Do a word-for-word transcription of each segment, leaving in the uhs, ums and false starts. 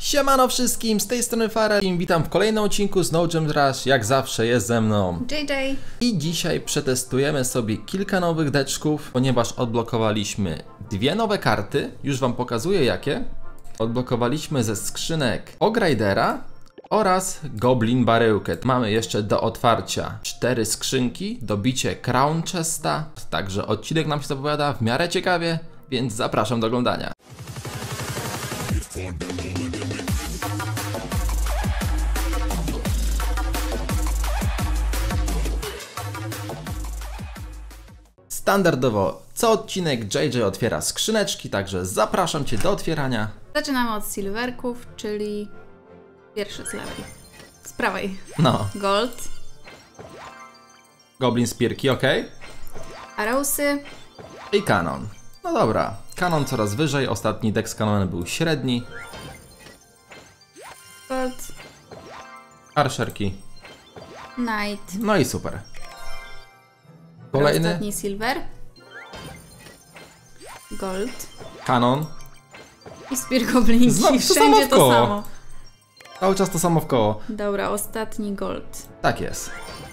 Siemano wszystkim, z tej strony Farel i witam w kolejnym odcinku z No Gem Rush, jak zawsze jest ze mną J J. I dzisiaj przetestujemy sobie kilka nowych deczków, ponieważ odblokowaliśmy dwie nowe karty, już wam pokazuję jakie. Odblokowaliśmy ze skrzynek Hogridera oraz Goblin Baryłkę. Mamy jeszcze do otwarcia cztery skrzynki, dobicie Crown Chesta, także odcinek nam się zapowiada w miarę ciekawie, więc zapraszam do oglądania. Standardowo co odcinek J J otwiera skrzyneczki, także zapraszam Cię do otwierania. Zaczynamy od silverków, czyli pierwszy z lewej. Z prawej. No. Gold. Goblin Spirki, ok. Arrowsy. I Kanon. No dobra, Kanon coraz wyżej, ostatni deck z Kanonem był średni. Gold. Archerki. Knight. No i super. Kolejny. Ostatni silver. Gold. Kanon. I Spear Goblinki. Znowu to Wszędzie samo w to koło. samo. Cały czas to samo w koło. Dobra, ostatni gold. Tak jest.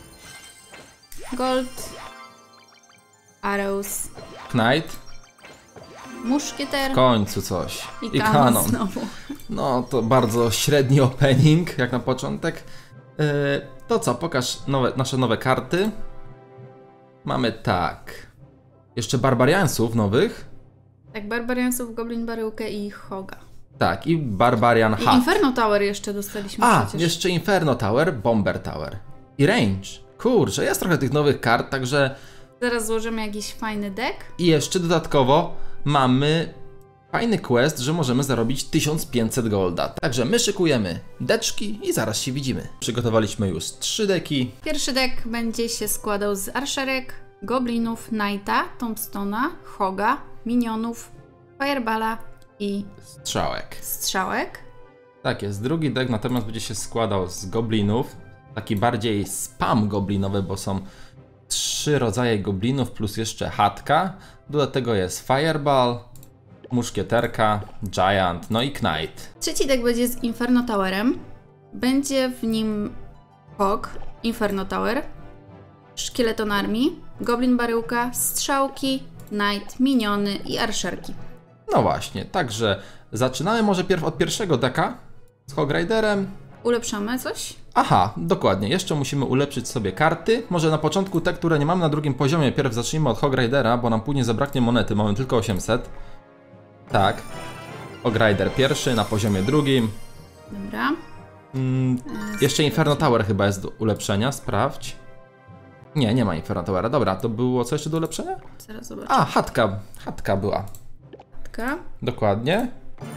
Gold. Arrows. Knight. Muszkieter. W końcu coś. I, I Kanon znowu. No to bardzo średni opening, jak na początek. Yy, to co, pokaż nowe, nasze nowe karty. Mamy tak. Jeszcze Barbariansów nowych. Tak, Barbariansów, Goblin Baryłkę i Hoga. Tak, i Barbarian I Hat. Inferno Tower jeszcze dostaliśmy A, przecież. jeszcze Inferno Tower, Bomber Tower. I Range. Kurczę, jest trochę tych nowych kart, także... Zaraz złożymy jakiś fajny deck. I jeszcze dodatkowo mamy fajny quest, że możemy zarobić tysiąc pięćset golda. Także my szykujemy deczki i zaraz się widzimy. Przygotowaliśmy już trzy deki. Pierwszy deck będzie się składał z archerek, goblinów, knighta, tombstona, hoga, minionów, fireballa i Strzałek. strzałek. Tak jest, drugi deck natomiast będzie się składał z goblinów. Taki bardziej spam goblinowy, bo są trzy rodzaje goblinów plus jeszcze chatka. Do tego jest fireball, muszkieterka, giant, no i knight. Trzeci deck będzie z Inferno Towerem. Będzie w nim hog, Inferno Tower, szkieleton armii, goblin baryłka, strzałki, knight, miniony i archerki. No właśnie, także zaczynamy może pierw od pierwszego deka z Hogriderem. Ulepszamy coś? Aha, dokładnie, jeszcze musimy ulepszyć sobie karty. Może na początku te, które nie mamy na drugim poziomie, pierw zacznijmy od Hogridera, bo nam później zabraknie monety, mamy tylko osiemset. Tak, Hogrider pierwszy na poziomie drugim. Dobra. Mm, jeszcze Inferno Tower chyba jest do ulepszenia, sprawdź. Nie, nie ma Inferno Towera, dobra, to było co jeszcze do ulepszenia? Zaraz zobaczę. A, chatka, chatka była. Chatka. Dokładnie.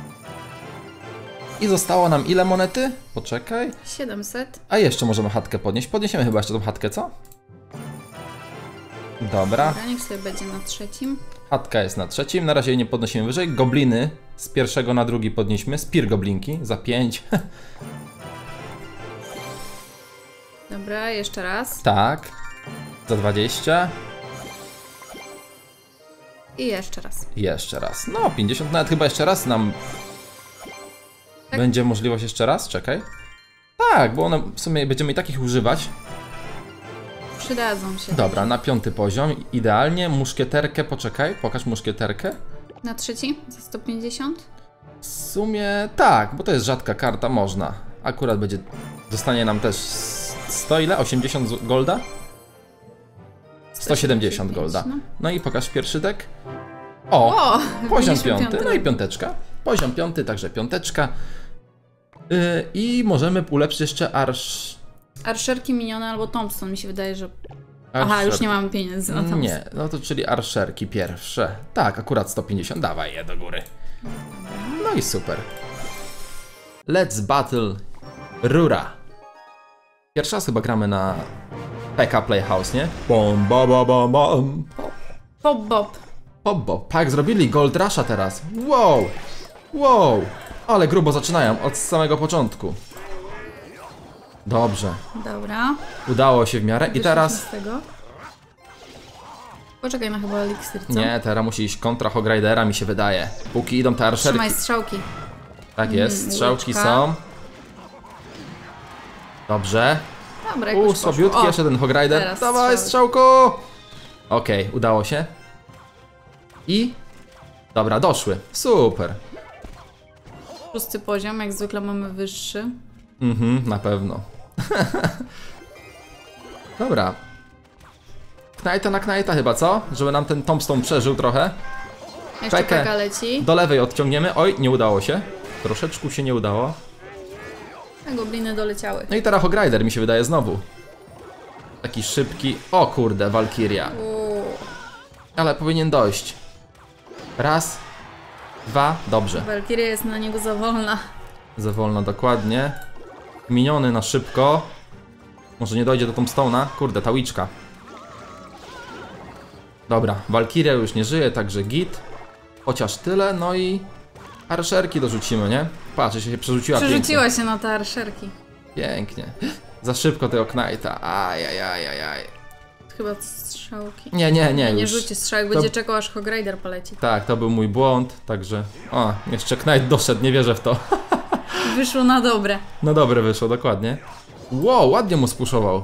I zostało nam ile monety? Poczekaj. siedemset. A jeszcze możemy chatkę podnieść. Podniesiemy chyba jeszcze tą chatkę, co? Dobra. Dobra, niech sobie będzie na trzecim. Chatka jest na trzecim. Na razie jej nie podnosimy wyżej. Gobliny z pierwszego na drugi podnieśmy. Spear goblinki za pięć. Dobra, jeszcze raz. Tak. Za dwadzieścia. I jeszcze raz. I jeszcze raz. No, pięćdziesiąt nawet chyba jeszcze raz nam... Tak. Będzie możliwość jeszcze raz? Czekaj. Tak, bo one w sumie będziemy i takich używać. Przydadzą się. Dobra, na piąty poziom. Idealnie. Muszkieterkę, poczekaj. Pokaż muszkieterkę. Na trzeci? Za sto pięćdziesiąt? W sumie tak, bo to jest rzadka karta, można. Akurat będzie, dostanie nam też sto ile? osiemdziesiąt golda? sto siedemdziesiąt golda. No, no i pokaż pierwszy deck. O, o poziom piąty, no i piąteczka. Poziom piąty, także piąteczka. Yy, I możemy ulepszyć jeszcze arsz... Archerki, miniony albo tombstone, mi się wydaje, że... Archer... Aha, już nie mamy pieniędzy na tombstone. Nie, no to czyli archerki pierwsze. Tak, akurat sto pięćdziesiąt, dawaj je do góry. No i super. Let's battle Rura. Pierwszy raz chyba gramy na P K Playhouse, nie? Bom, bom, bom, bom, bom. Pop Bob. Pop Bob. Tak, zrobili Gold Rusha teraz. Wow, wow. Ale grubo zaczynają od samego początku. Dobrze. Dobra. Udało się w miarę i teraz... Z tego. Poczekaj na chyba eliksir, co? Nie, teraz musi iść kontra Hogridera, mi się wydaje. Póki idą te archerki. Trzymaj strzałki. Tak jest, Mm, strzałki łyczka. są. Dobrze. Dobra, U, jakoś słabiutki, poszło. jeszcze ten Hog Rider. teraz Dawaj, strzały. strzałku! Okej, udało się. I... Dobra, doszły. Super. Szósty poziom, jak zwykle mamy wyższy. Mhm, na pewno. Dobra. Knajta na knajta chyba, co? Żeby nam ten tombstone przeżył trochę. Jeszcze Pekę. peka leci. Do lewej odciągniemy. Oj, nie udało się. Troszeczkę się nie udało. A gobliny doleciały. No i teraz Hog Rider mi się wydaje znowu. Taki szybki. O kurde, Valkyria. Uuu. Ale powinien dojść. Raz. Dwa. Dobrze. Valkyria jest na niego za wolna. Za wolno, dokładnie. Miniony na szybko. Może nie dojdzie do tombstone'a. Kurde, ta łyczka. Dobra, Valkyria już nie żyje, także git. Chociaż tyle, no i... Arszerki dorzucimy, nie? Patrz, się przerzuciła Przerzuciła pięknie. się na te arszerki. Pięknie. Za szybko tego Knighta. Ajajajajaj. Chyba strzałki. Nie, nie, nie, Nie już. rzuci strzałek, To- będzie czekał aż Hog Rider poleci. Tak, to był mój błąd, także... O, jeszcze Knight doszedł, nie wierzę w to. Wyszło na dobre. No dobre wyszło, dokładnie. Wow, ładnie mu spuszował.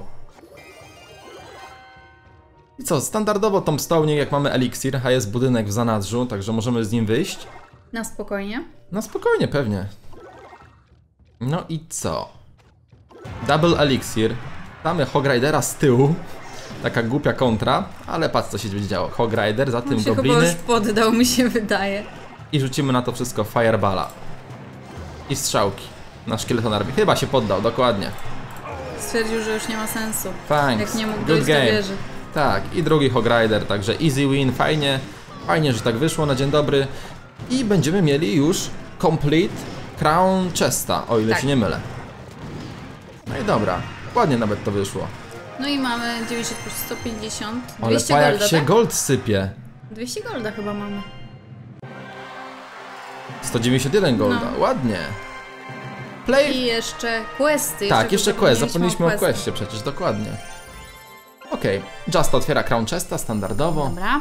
I co, standardowo tombstone, jak mamy eliksir, a jest budynek w zanadrzu, także możemy z nim wyjść. Na spokojnie. No spokojnie, pewnie. No i co? Double eliksir. Mamy Hog Ridera z tyłu. Taka głupia kontra, ale patrz co się będzie działo. Hog Rider, za On tym się chyba gobliny już poddał, mi się wydaje. i rzucimy na to wszystko Fireballa. I strzałki. Na Skeleton Army. Chyba się poddał, dokładnie. Stwierdził, że już nie ma sensu. Thanks. Jak nie mógł Good dojść do game. wieży. Tak, i drugi Hog Rider, także easy win, fajnie. Fajnie, że tak wyszło na dzień dobry. I będziemy mieli już complete Crown Chesta, o ile Tak. się nie mylę. No i dobra, ładnie nawet to wyszło. No i mamy dziewięćdziesiąt plus sto pięćdziesiąt. Ale dwieście pa jak golda, się tak? gold sypie. dwieście golda chyba mamy. sto dziewięćdziesiąt jeden golda, No. ładnie. Play... I jeszcze questy. Tak, jeszcze quest, zapomnieliśmy zapomnieliśmy o questy. questie przecież, dokładnie. Okej, okay. Just otwiera Crown Chesta standardowo. Dobra.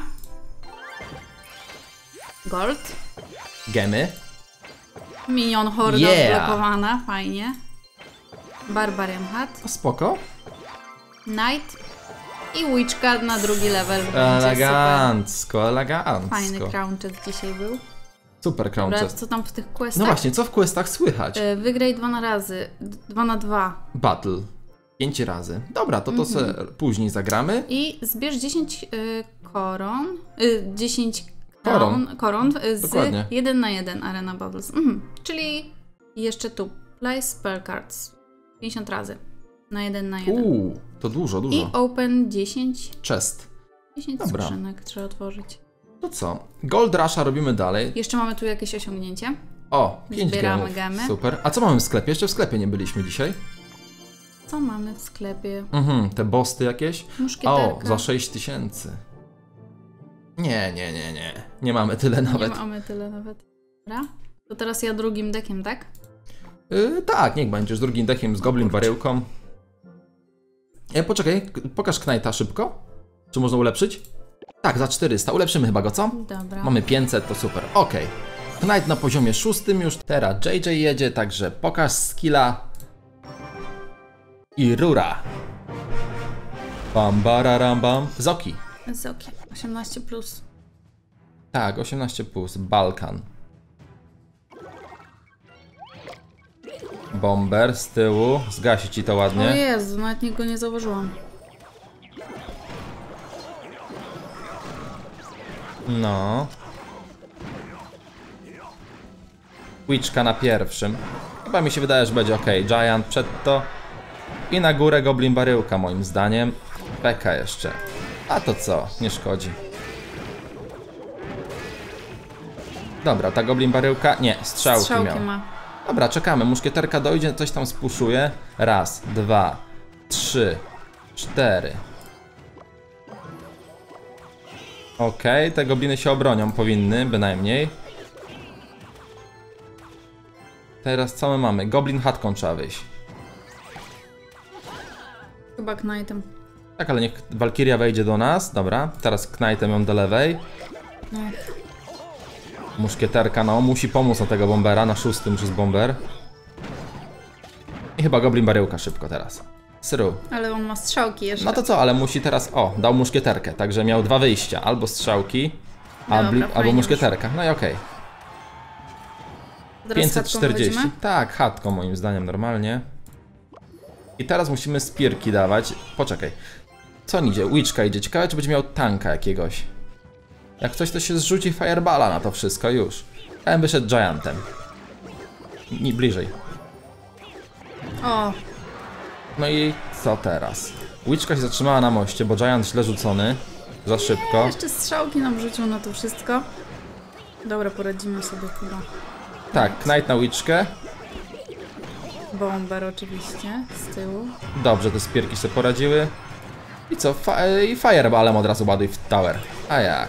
Gold. Gemy. Minion horda Yeah. odblokowana, fajnie. Barbarian Hat. No spoko. Knight. I Witchka na drugi level. Będzie Elegancko, super. elegancko. Fajny crown chest dzisiaj był. Super Crown Dobra, Chest. co tam w tych questach? No właśnie, co w questach słychać? Y, Wygraj dwa na razy. d- Dwa na dwa. Battle. Pięć razy. Dobra, to to Mhm. se później zagramy. I zbierz dziesięć y, koron. Y, dziesięć Koron. koron, koron y, z Dokładnie. jeden na jeden Arena Battles. Mhm. Czyli jeszcze tu. Play spell cards. pięćdziesiąt razy. Na jeden na jeden. Uuu, to dużo, I dużo. open dziesięć. Chest. dziesięć Dobra. skrzynek trzeba otworzyć. To co? Gold Rusha robimy dalej. Jeszcze mamy tu jakieś osiągnięcie. O, pięć Zbieramy gemów. gemy. Super. A co mamy w sklepie? Jeszcze w sklepie nie byliśmy dzisiaj. Co mamy w sklepie? Mhm, te bosty jakieś. Muszkieterka. O, za sześć tysięcy. Nie, nie, nie, nie. Nie mamy tyle nawet. Nie mamy tyle nawet. Dobra. To teraz ja drugim dekiem, tak? Yy, tak, niech będziesz drugim dechem z Goblin Baryłką. E, poczekaj, k- pokaż Knighta szybko. Czy można ulepszyć? Tak, za czterysta. Ulepszymy chyba go, co? Dobra. Mamy pięćset, to super. Okej. Knight na poziomie szóstym już. Teraz J J jedzie, także pokaż skilla. I rura. Bam, bararam, bam. Zoki. Zoki. osiemnaście plus. Tak, osiemnaście plus. Balkan. Bomber z tyłu. Zgasi ci to O ładnie. Jezu, nawet nikt go nie zauważyłam. No. Witchka na pierwszym. Chyba mi się wydaje, że będzie ok. Giant przed to. I na górę Goblin Baryłka moim zdaniem. Peka jeszcze. A to co? Nie szkodzi. Dobra, ta Goblin Baryłka... Nie, strzałki, Strzałki miał. ma. Dobra, czekamy. Muszkieterka dojdzie, coś tam spuszuje. Raz, dwa, trzy, cztery. Okej, te gobliny się obronią, powinny, bynajmniej. Teraz co my mamy? Goblin chatką trzeba wyjść. Chyba Knightem. Tak, ale niech Valkyria wejdzie do nas. Dobra, teraz Knightem ją do lewej. No. Muszkieterka, no musi pomóc na tego bombera, na szóstym już jest bomber. I chyba goblin baryłka szybko teraz. Syru. Ale on ma strzałki jeszcze. No to co, ale musi teraz, o, dał muszkieterkę, także miał dwa wyjścia, albo strzałki, Dobra, albo, albo fajnie muszkieterka, no i okej. Teraz pięćset chatką czterdzieści, wychodzimy? tak, chatką moim zdaniem normalnie. I teraz musimy spirki dawać, poczekaj. Co on idzie? Witchka idzie, ciekawe czy będzie miał tanka jakiegoś. Jak coś to się zrzuci fireballa na to wszystko już. Ja bym wyszedł giantem. Nie bliżej. O, No i co teraz? Witchka się zatrzymała na moście, bo giant źle rzucony. Za szybko. jeszcze strzałki nam rzucił na to wszystko. Dobra, poradzimy sobie chyba. Tak, knight na Witchkę. Bomber oczywiście, z tyłu. Dobrze, te spierki sobie poradziły. I co? Fa I fireballem od razu ładuj w tower. A jak?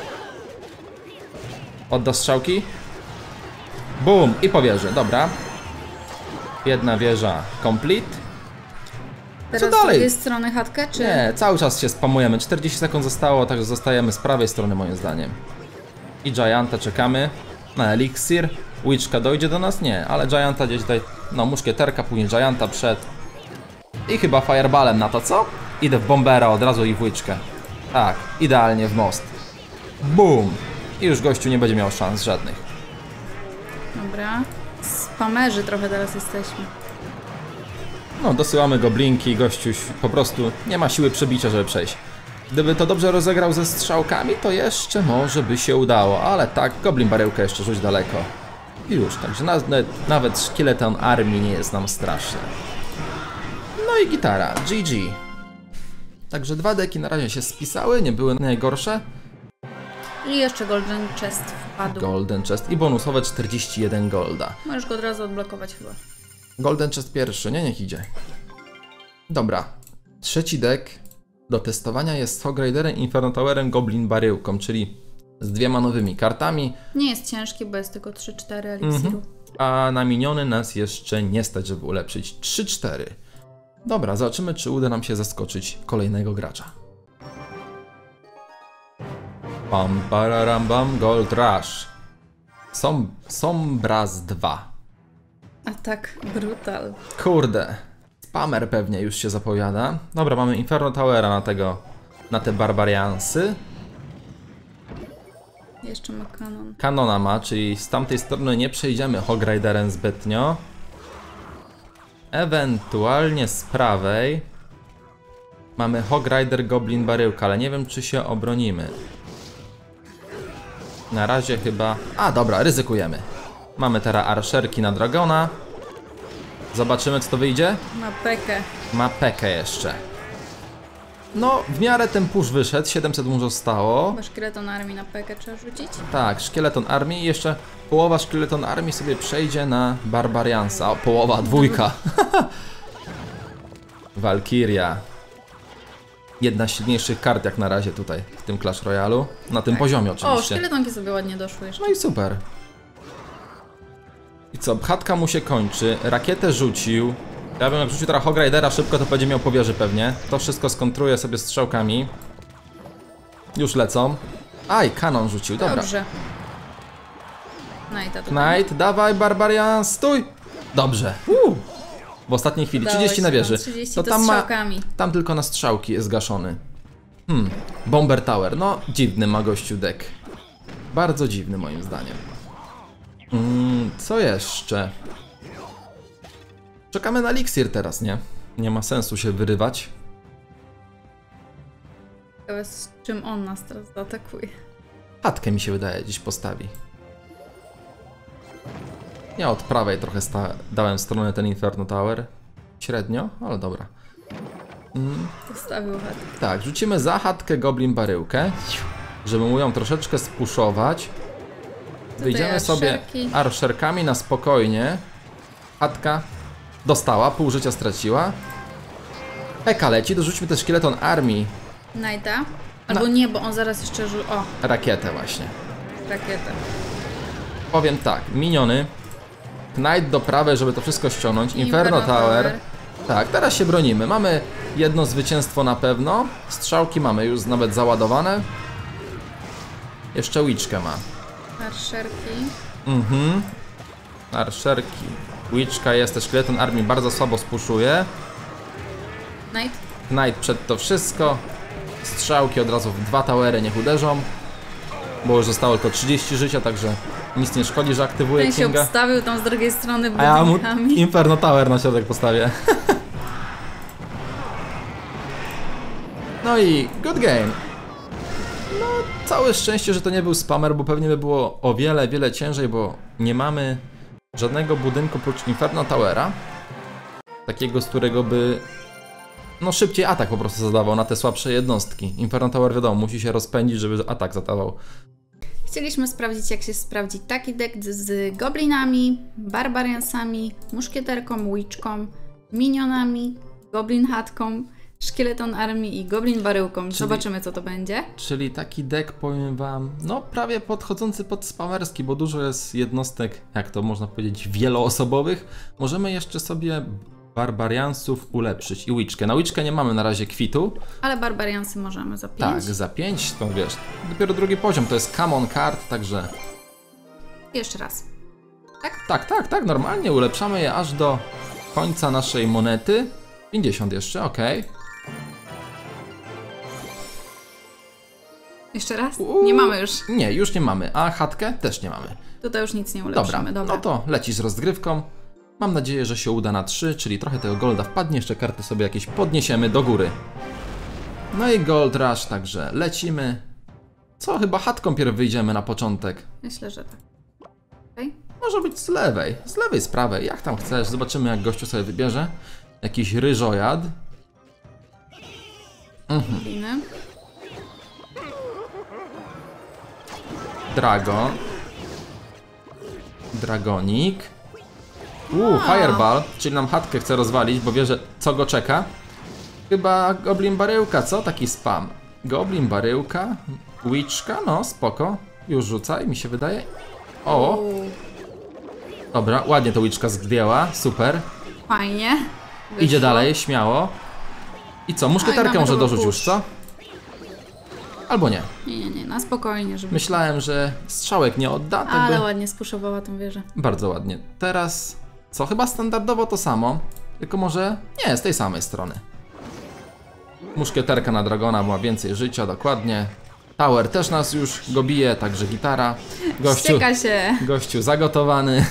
Odda strzałki? Bum! I po wieży, dobra. Jedna wieża complete. Teraz dalej? z drugiej strony chatkę, czy... Nie, cały czas się spamujemy. czterdzieści sekund zostało, także zostajemy z prawej strony moim zdaniem. I Gianta czekamy na eliksir. Witchka dojdzie do nas? Nie, ale Gianta gdzieś tutaj... No, muszkieterka, później Gianta przed. I chyba fireballem na to, co? Idę w bombera od razu i w Witchkę. Tak, idealnie w most. Boom! I już gościu nie będzie miał szans żadnych. Dobra. Spamerzy trochę teraz jesteśmy. No, dosyłamy goblinki i gościu po prostu nie ma siły przebicia, żeby przejść. Gdyby to dobrze rozegrał ze strzałkami, to jeszcze może by się udało, ale tak, goblin baryłkę jeszcze rzuć daleko. I już, także nawet, nawet szkieleton armii nie jest nam straszny. No i gitara, G G. Także dwa deki na razie się spisały, nie były najgorsze. I jeszcze Golden Chest wpadł. Golden Chest i bonusowe czterdzieści jeden golda. Możesz go od razu odblokować chyba. Golden Chest pierwszy, nie, niech idzie. Dobra, trzeci deck do testowania jest Hog Riderem, Inferno Towerem, Goblin Baryłką, czyli z dwiema nowymi kartami. Nie jest ciężki, bo jest tylko trzy cztery eliksiru. Mhm. A na miniony nas jeszcze nie stać, żeby ulepszyć trzy cztery. Dobra, zobaczymy, czy uda nam się zaskoczyć kolejnego gracza. Pam pararam bam, Gold Rush. Som Sombraz dwa. A tak, brutal. Kurde, spamer pewnie już się zapowiada. Dobra, mamy Inferno Towera na tego, na te barbariansy. Jeszcze ma kanon. Kanona ma, czyli z tamtej strony nie przejdziemy Hog Riderem zbytnio. Ewentualnie z prawej mamy Hog Rider, Goblin Baryłka, ale nie wiem, czy się obronimy. Na razie chyba... A, dobra, ryzykujemy. Mamy teraz arszerki na Dragona. Zobaczymy, co to wyjdzie. Ma pekę. Ma pekę jeszcze. No, w miarę ten push wyszedł, siedemset mu zostało. Bo szkieleton armii na pekę trzeba rzucić. Tak, szkieleton armii i jeszcze połowa szkieleton armii sobie przejdzie na Barbariansa. O, połowa, dwójka. Valkyria. Jedna z silniejszych kart jak na razie tutaj, w tym Clash Royale'u. Na tym Tak. poziomie O, oczywiście. szkieletonki sobie ładnie doszły jeszcze. No i super. I co, chatka mu się kończy, rakietę rzucił. Ja bym jak rzucił teraz Hog Ridera szybko, to będzie miał po wieży pewnie. To wszystko skontruje sobie strzałkami. Już lecą. Aj, kanon rzucił, dobra. Dobrze. Knighta tutaj. Knight, dawaj Barbarian, stój! Dobrze. Uu. W ostatniej chwili, Udało trzydzieści się, na wieży. no, trzydzieści To to tam ma, strzałkami. tam tylko na strzałki jest zgaszony. Hmm, Bomber Tower, no dziwny ma gościu deck. Bardzo dziwny moim zdaniem. Mm, co jeszcze? Czekamy na eliksir teraz, nie? Nie ma sensu się wyrywać. Ciekawe, z czym on nas teraz zaatakuje. Chatkę mi się wydaje dziś postawi. Ja od prawej trochę dałem w stronę ten Inferno Tower. Średnio, ale dobra. Mm, Postawił chatkę. tak, rzucimy za chatkę Goblin Baryłkę, żeby mu ją troszeczkę spuszować. Wyjdziemy sobie arszerki. arszerkami na spokojnie. Chatka dostała, pół życia straciła. Peka leci, dorzućmy też szkieleton armii. Knighta. Albo No. nie, bo on zaraz jeszcze rzuci. O, Rakietę właśnie. rakietę. Powiem tak, miniony. Knight do prawej, żeby to wszystko ściągnąć. Inferno, Inferno Tower. Tower. Tak, teraz się bronimy. Mamy jedno zwycięstwo na pewno. Strzałki mamy już nawet załadowane. Jeszcze Witchkę ma. Arszerki. Mhm. Arszerki. Witchka jest, też Skeleton Army bardzo słabo spuszuje. Knight. Knight przed to wszystko. Strzałki od razu w dwa towery niech uderzą. Bo już zostało tylko trzydzieści życia, także nic nie szkodzi, że aktywuje Ten się Kinga. obstawił tam z drugiej strony A ja mu budynkami. Inferno Tower na środek postawię. No i good game. No, całe szczęście, że to nie był spamer, bo pewnie by było o wiele, wiele ciężej, bo nie mamy żadnego budynku oprócz Inferno Towera. Takiego, z którego by no szybciej atak po prostu zadawał na te słabsze jednostki. Inferno Tower wiadomo, musi się rozpędzić, żeby atak zadawał. Chcieliśmy sprawdzić, jak się sprawdzi taki deck z goblinami, barbariansami, muszkieterką, witchką, minionami, goblin chatką, szkieleton armii i goblin baryłką. Czyli, Zobaczymy, co to będzie. Czyli taki deck, powiem wam, no prawie podchodzący pod spamerski, bo dużo jest jednostek, jak to można powiedzieć, wieloosobowych. Możemy jeszcze sobie barbariansów ulepszyć i witchkę. Na witchkę nie mamy na razie kwitu. Ale barbariansy możemy za pięć. Tak, za pięć, to wiesz, dopiero drugi poziom, to jest common card, także... Jeszcze raz. Tak? Tak, tak, tak, normalnie ulepszamy je aż do końca naszej monety. pięćdziesiąt jeszcze, ok. Jeszcze raz? Uuu. Nie mamy już. Nie, już nie mamy, a chatkę też nie mamy. Tutaj już nic nie Dobra, ulepszymy. Dobra. no to lecisz z rozgrywką. Mam nadzieję, że się uda na trzy, czyli trochę tego golda wpadnie, jeszcze karty sobie jakieś podniesiemy do góry. No i gold rush, także lecimy. Co, chyba chatką pierw wyjdziemy na początek. Myślę, że tak. Okay. Może być z lewej, z lewej, z prawej, jak tam chcesz. Zobaczymy, jak gościu sobie wybierze. Jakiś ryżojad. Mhm. Gliny. Dragon. Dragonik. Uuu, Fireball, czyli nam chatkę chce rozwalić, bo wie, że co go czeka. Chyba Goblin Baryłka, co? Taki spam. Goblin Baryłka, Witchka, no spoko. Już rzucaj, mi się wydaje. O, Uuu, dobra, ładnie to Witchka zdjęła, super. fajnie. Idzie Wyszło. dalej, śmiało. I co, muszkieterkę mamy może double dorzuć już, push. co? Albo nie. Nie, nie, nie, na spokojnie, żeby... Myślałem, że strzałek nie odda, tak Ale by... ładnie spuszowała tą wieżę. Bardzo ładnie. Teraz, co, chyba standardowo to samo, tylko może nie, z tej samej strony. Muszkieterka na Dragona ma więcej życia, dokładnie. Tower też nas już go bije, także gitara. Gościu, Ścieka się. gościu zagotowany.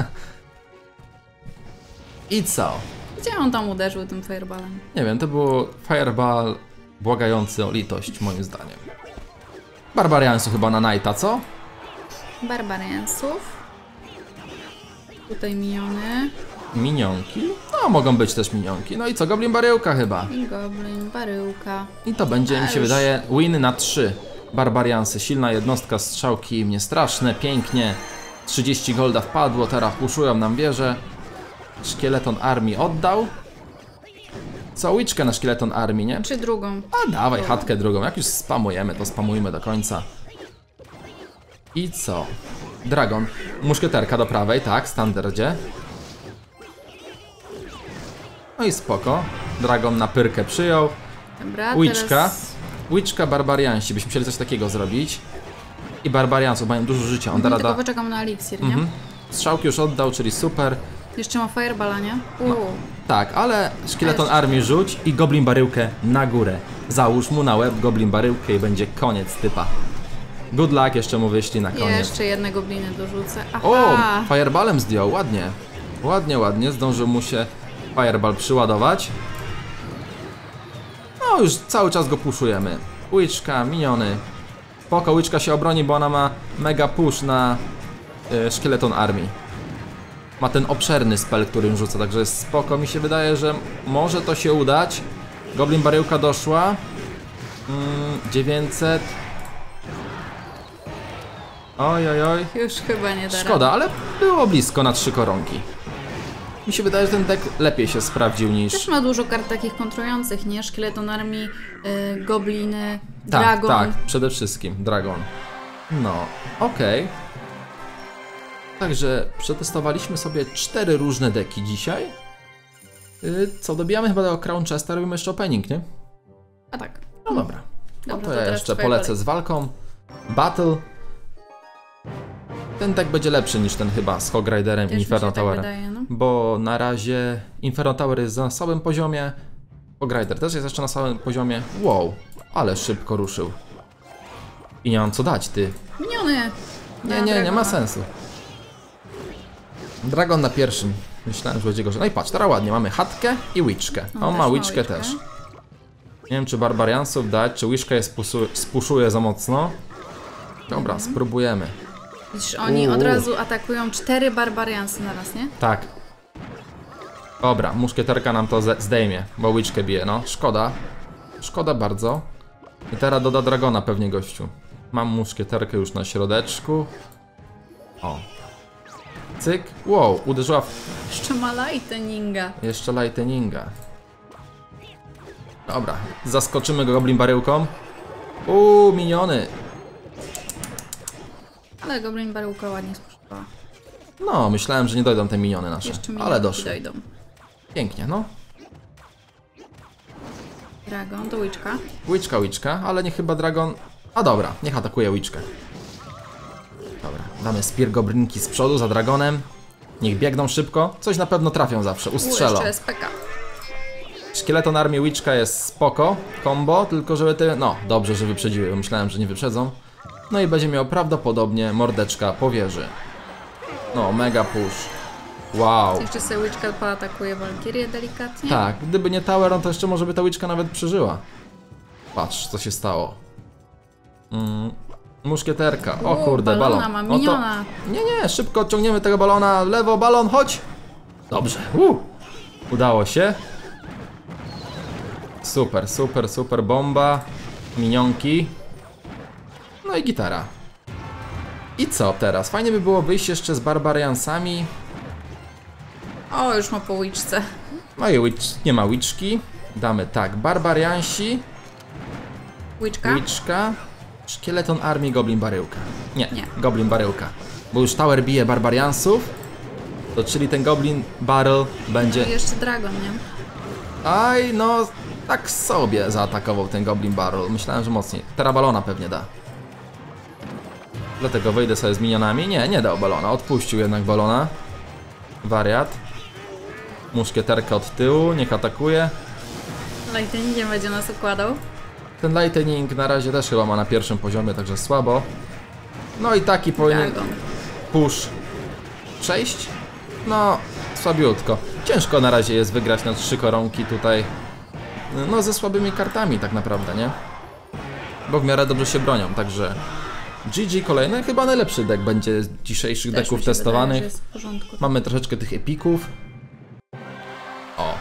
I co? Gdzie on tam uderzył tym fireballem? Nie wiem, to było fireball błagający o litość, moim zdaniem. Barbariańcu chyba na Knighta, co? Barbariansów. Tutaj miniony. Minionki? No, mogą być też minionki. No i co, Goblin Baryłka chyba. I goblin, baryłka. I to będzie, mi się już. wydaje, win na trzy. Barbariansy, silna jednostka, strzałki mnie straszne, pięknie. trzydzieści golda wpadło, teraz puszują nam wieżę. Szkieleton Armii oddał. Co, Witchkę na Szkieleton Armii, nie? Czy drugą? A dawaj, chatkę drugą. Jak już spamujemy, to spamujmy do końca. I co? Dragon. Muszkieterka do prawej, tak, w standardzie. No i spoko. Dragon na pyrkę przyjął. Dobra, Witchka. teraz... Witchka, barbariansi. Byśmy chcieli coś takiego zrobić. I barbariansów mają dużo życia. On da Mhm, tylko rada. poczekam na eliksir, nie? Mhm. Strzałki już oddał, czyli super. Jeszcze ma fireballa, nie? Uuu. Tak, ale Szkieleton Jeszcze. Armii rzuć i Goblin Baryłkę na górę. Załóż mu na łeb Goblin Baryłkę i będzie koniec typa. Good luck, jeszcze mu wyśli na koniec. Jeszcze jedne gobliny dorzucę. Aha. O, fireballem zdjął, ładnie. Ładnie, ładnie, zdążył mu się fireball przyładować. No już cały czas go puszujemy. Witchka, miniony. Spoko, Witchka się obroni, bo ona ma mega push na y, Szkieleton Armii. Ma ten obszerny spell, którym rzuca, także jest spoko. Mi się wydaje, że może to się udać. Goblin Baryłka doszła. Mm, dziewięćset. Oj, oj, oj. Już chyba nie da Szkoda, ale było blisko na trzy koronki. Mi się wydaje, że ten deck lepiej się sprawdził niż... Też ma dużo kart takich kontrujących, nie? Szkieleton Armii, y, gobliny, Tak, dragon. tak, przede wszystkim Dragon. No, okej. Także przetestowaliśmy sobie cztery różne deki dzisiaj. Yy, co, dobijamy chyba do Crown Chesta, robimy jeszcze opening, nie? A tak. No dobra. No Dobra, to to ja teraz jeszcze twoja polecę kolej. z walką. Battle. Ten deck będzie lepszy niż ten chyba z Hog Riderem i Inferno Towerem. Tak wydaje, no. Bo na razie Inferno Tower jest na samym poziomie. Hog Rider też jest jeszcze na samym poziomie. Wow, ale szybko ruszył. I nie mam co dać, ty. Miniony! Nie, nie, nie ma sensu. Dragon na pierwszym. Myślałem, że będzie gorzej. No i patrz, teraz ładnie. Mamy chatkę i witchkę. No, On ma witchkę też. Nie wiem, czy barbariansów dać, czy witchkę je spusu- spuszuje za mocno. Dobra, mhm. spróbujemy. Widzisz, oni Uuu. od razu atakują cztery barbariansy na raz, nie? Tak. Dobra, muszkieterka nam to zdejmie, bo witchkę bije, no. Szkoda. Szkoda bardzo. I teraz doda dragona pewnie gościu. Mam muszkieterkę już na środeczku. O. Cyk. Wow, uderzyła w... Jeszcze ma lightninga. Jeszcze lightninga. Dobra, zaskoczymy go goblin baryłką. Uuu, miniony. Ale goblin baryłka ładnie spuszczała. No, myślałem, że nie dojdą te miniony nasze. Jeszcze ale doszły. dojdą. Pięknie, no. Dragon, to witchka. Witchka, witchka, ale nie chyba dragon... A dobra, niech atakuje witchkę. Dobra, damy spear goblinki z przodu za dragonem. Niech biegną szybko. Coś na pewno trafią zawsze, ustrzelą. U, jeszcze S P K. Szkieleton armii witchka jest spoko, combo, tylko żeby te... No, dobrze, że wyprzedziły, bo myślałem, że nie wyprzedzą. No i będzie miał prawdopodobnie mordeczka po wieży. No, mega push. Wow. Jeszcze sobie witchka pooatakuje Walkirię delikatnie. Tak, gdyby nie tower, no to jeszcze może by ta witchka nawet przeżyła. Patrz, co się stało. Mm, muszkieterka. O U, kurde, balona balon. ma O to... miniona. Nie, nie, szybko odciągniemy tego balona. Lewo, balon, chodź. Dobrze. Uh. Udało się. Super, super, super bomba. Minionki. No i gitara. I co teraz? Fajnie by było wyjść jeszcze z barbariansami. O, już ma po witchce. No i witch, nie ma witchki. Damy tak, barbariansi. Witchka? Witchka. Szkieleton armii goblin baryłka. Nie, Nie. goblin baryłka. Bo już tower bije barbariansów. To czyli ten goblin barrel będzie... I jeszcze dragon, nie? Aj, no tak sobie zaatakował ten goblin barrel. Myślałem, że mocniej. Teraz balona pewnie da. Dlatego wyjdę sobie z minionami. Nie, nie dał balona. Odpuścił jednak balona. Wariat. Muszkieterka od tyłu, niech atakuje. Lightning nie będzie nas układał. Ten lightning na razie też chyba ma na pierwszym poziomie, także słabo. No i taki powinien Dragon. push przejść. No, słabiutko. Ciężko na razie jest wygrać na trzy koronki tutaj. No, ze słabymi kartami tak naprawdę, nie? Bo w miarę dobrze się bronią, także... G G kolejny, chyba najlepszy deck będzie z dzisiejszych Też decków mi się testowanych. wydaje, że jest w porządku. Mamy troszeczkę tych epików. O.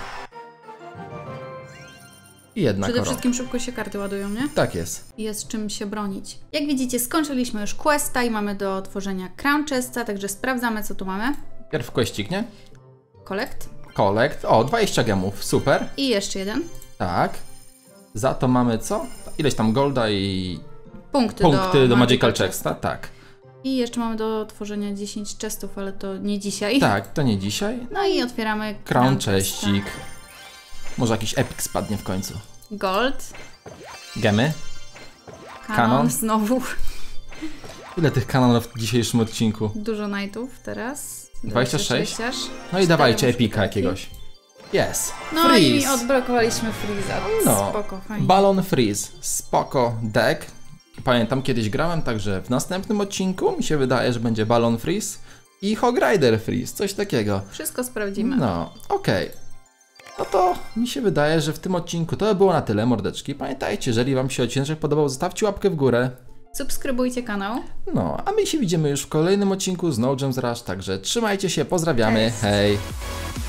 I jedna Przede koronka. wszystkim szybko się karty ładują, nie? Tak jest. I jest czym się bronić. Jak widzicie, skończyliśmy już questa i mamy do otworzenia crown chesta, także sprawdzamy, co tu mamy. Pierw questik, nie? Collect. Collect. O, dwadzieścia gemów, super. I jeszcze jeden. Tak. Za to mamy co? Ileś tam golda i Punkty, punkty do, do Magical Chesta. Chesta, tak. I jeszcze mamy do otworzenia dziesięć chestów, ale to nie dzisiaj. Tak, to nie dzisiaj. No i otwieramy Crown chesta. Cheścik. Może jakiś epic spadnie w końcu. Gold. Gemy. Kanon. Kanon. Znowu. Ile tych kanonów w dzisiejszym odcinku? Dużo knightów teraz. dwadzieścia sześć? dwadzieścia sześć. No i dawajcie Cztery epika muszkieterki. jakiegoś. Yes. No Freeze. i odblokowaliśmy Freeza. No. Spoko, fajnie. Balon Freeze. Spoko deck. Pamiętam, kiedyś grałem, także w następnym odcinku mi się wydaje, że będzie Balon Freeze i Hog Rider Freeze, coś takiego. Wszystko sprawdzimy. No, okej. Okay. No to mi się wydaje, że w tym odcinku to by było na tyle, mordeczki. Pamiętajcie, jeżeli wam się odcinek podobał, zostawcie łapkę w górę. Subskrybujcie kanał. No, a my się widzimy już w kolejnym odcinku z No Gems Rush, także trzymajcie się, pozdrawiamy, Cześć. hej!